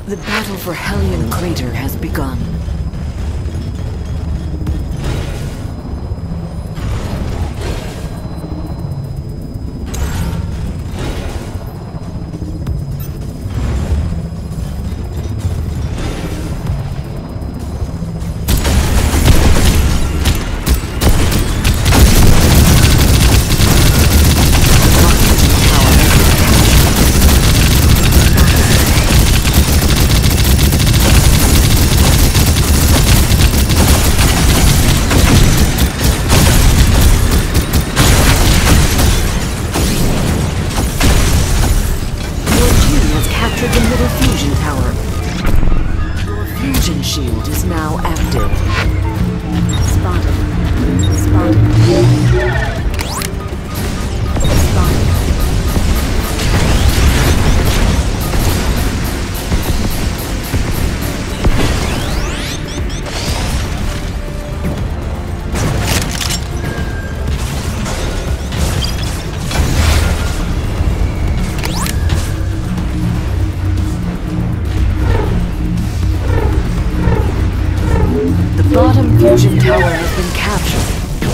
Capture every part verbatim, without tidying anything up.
The battle for Hellion Crater has begun. Fusion tower has been captured.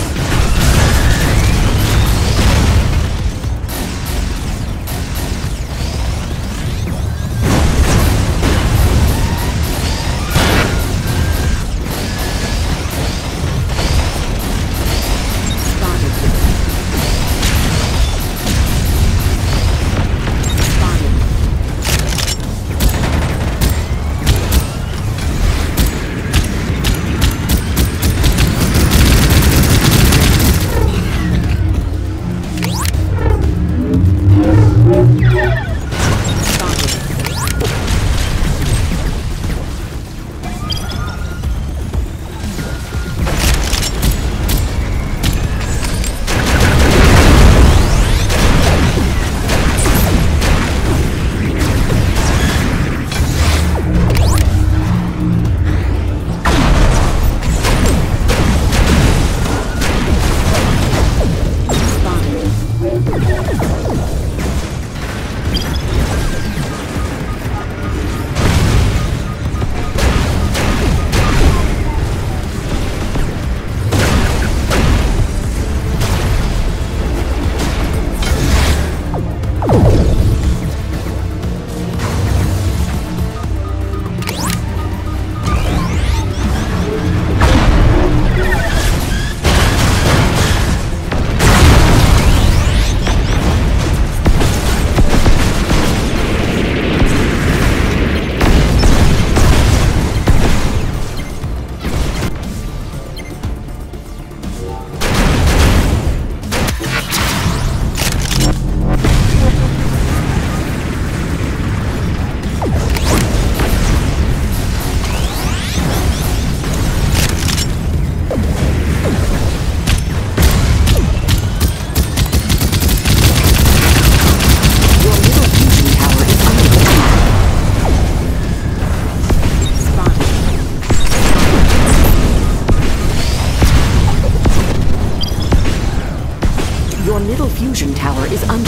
Your middle fusion tower is under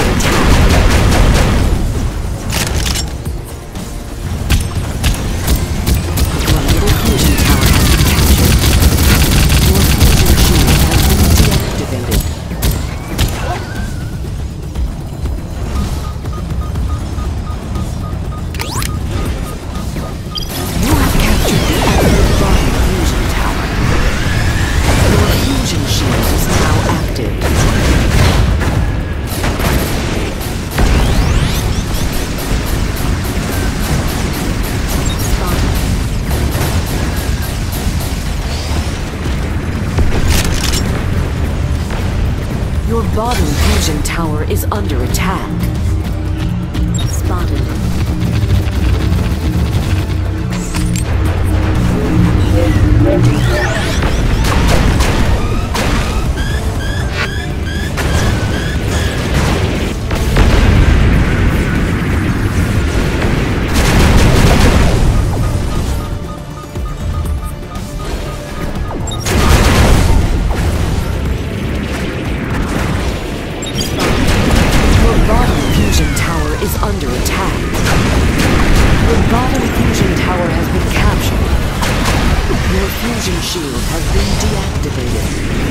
attack. Your middle fusion tower has been captured. Your fusion shield has been deactivated. You have captured the active body fusion tower. Your fusion shield is now active. Your bottom fusion tower is under attack. Spotted. Your bottom fusion tower is under attack. shield has been deactivated.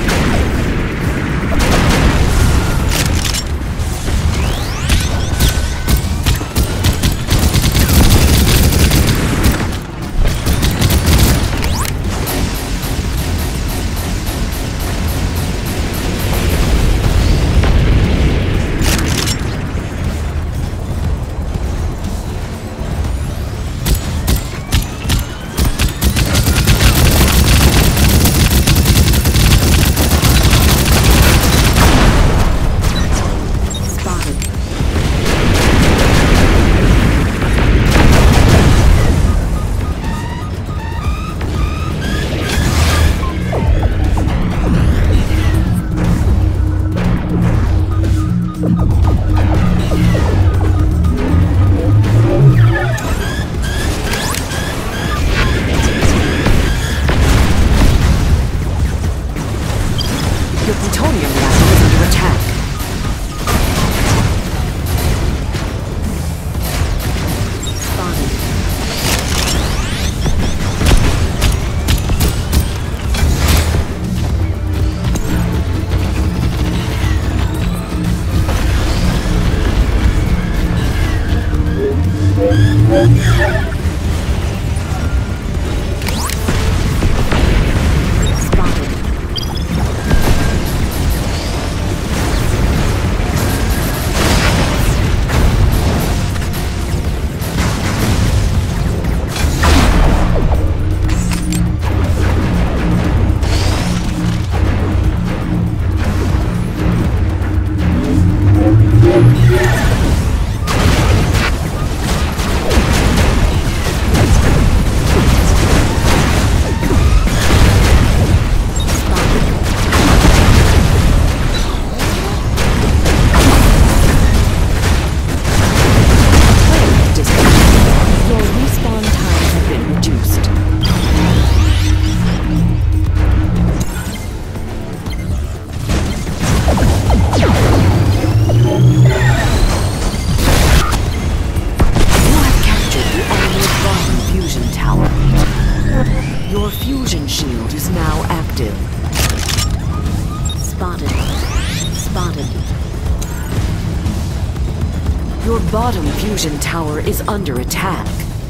Your bottom fusion tower is under attack.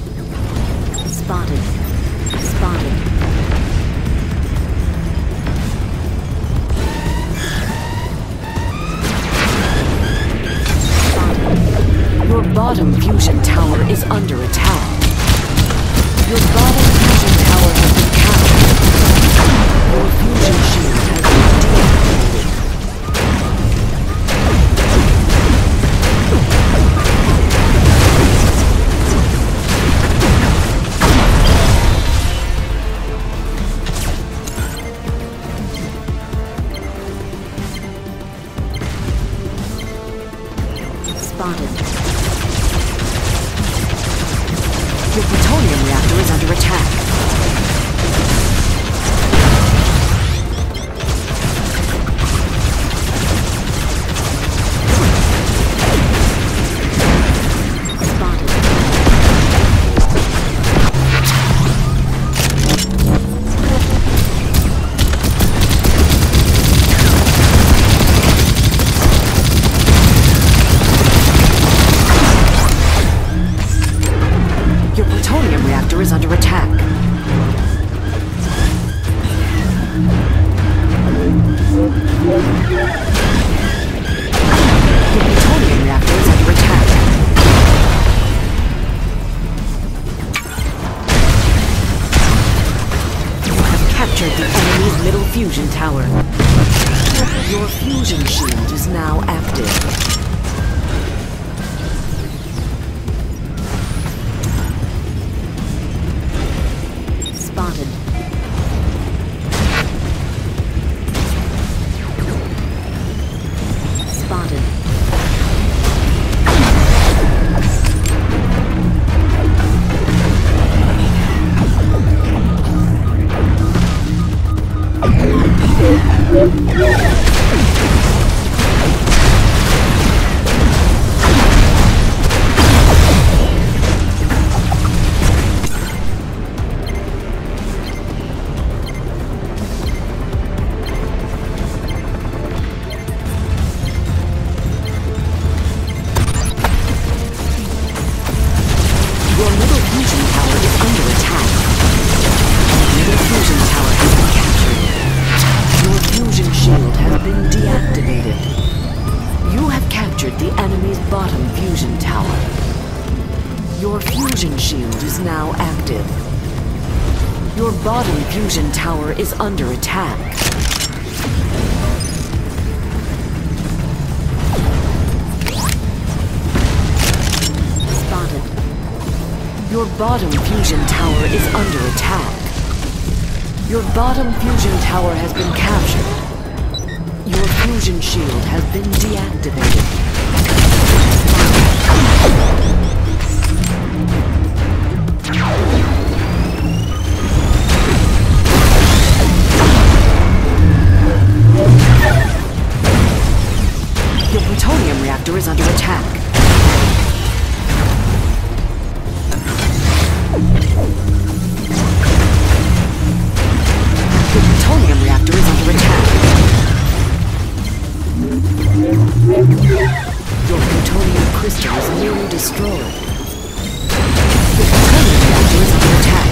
Spotted. Spotted. Spotted. Your bottom fusion tower is under attack. Your bottom fusion tower has been captured. Your fusion shield has been deactivated. Spotted. Your plutonium reactor is under attack. Is under attack. Your plutonium reactor is under attack. You have captured the enemy's middle fusion tower. Your fusion shield is now active. Spotted. Spotted. Your bottom fusion tower is under attack. Spotted. Your bottom fusion tower is under attack. Your bottom fusion tower has been captured. Your fusion shield has been deactivated. Your plutonium reactor is under attack. Your plutonium reactor is under attack. Your plutonium crystal is nearly destroyed. Your plutonium reactor is under attack.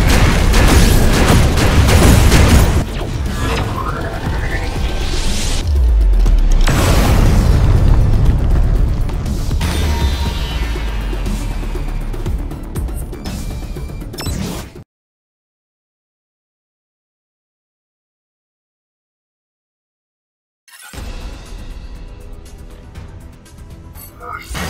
Earth.